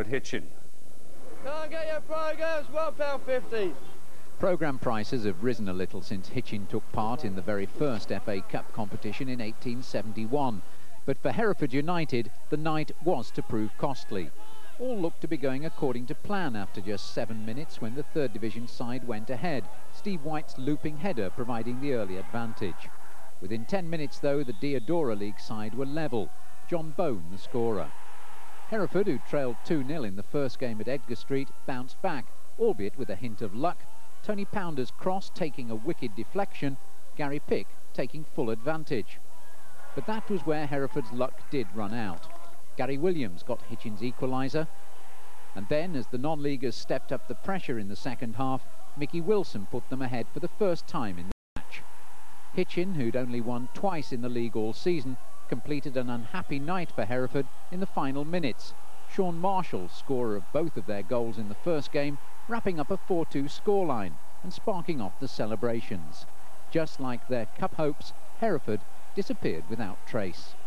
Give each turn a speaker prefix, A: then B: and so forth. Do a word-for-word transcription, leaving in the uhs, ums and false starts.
A: Hitchin.
B: Can't get your programs, one pound fifty.
C: Programme prices have risen a little since Hitchin took part in the very first F A Cup competition in eighteen seventy-one. But for Hereford United, the night was to prove costly. All looked to be going according to plan after just seven minutes when the third division side went ahead, Steve White's looping header providing the early advantage. Within ten minutes, though, the Deodora League side were level. John Bone, the scorer. Hereford, who trailed two nil in the first game at Edgar Street, bounced back, albeit with a hint of luck. Tony Pounder's cross taking a wicked deflection, Gary Pick taking full advantage. But that was where Hereford's luck did run out. Gary Williams got Hitchin's equaliser. And then, as the non-leaguers stepped up the pressure in the second half, Mickey Wilson put them ahead for the first time in the match. Hitchin, who'd only won twice in the league all season, completed an unhappy night for Hereford in the final minutes. Sean Marshall, scorer of both of their goals in the first game, wrapping up a four two scoreline and sparking off the celebrations. Just like their cup hopes, Hereford disappeared without trace.